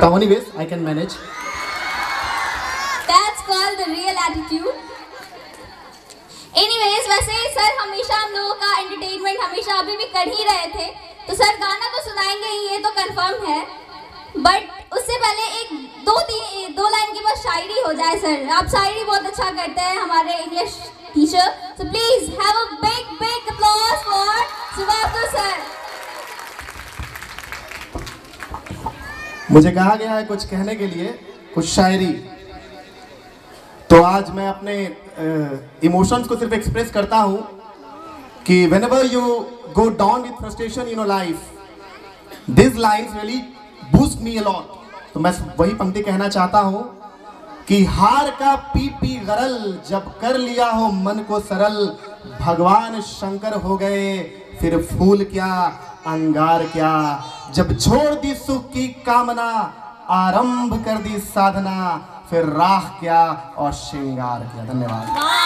But anyways, I can manage. That's called the real attitude. Anyways, वैसे सर हमेशा हम लोगों का एंटरटेनमेंट हमेशा अभी भी कर ही रहे थे, तो सर गाना तो सुनाएंगे ही, ये तो कंफर्म है। बट उससे पहले एक दो लाइन की बस शायरी हो जाए सर। आप शायरी बहुत अच्छा करते हैं, हमारे English teacher, so please have a big applause for Subabatul sir. मुझे कहा गया है कुछ कहने के लिए, कुछ शायरी, तो आज मैं अपने इमोशंस को सिर्फ एक्सप्रेस करता हूँ कि whenever you go down with frustration in your life, these lines really boost me a lot। तो मैं वही पंक्ति कहना चाहता हूँ कि हार का पी गरल, जब कर लिया हो मन को सरल, भगवान शंकर हो गए फिर फूल क्या अंगार क्या, जब छोड़ दी सुख की कामना, आरंभ कर दी साधना, फिर राह क्या और श्रृंगार क्या। धन्यवाद।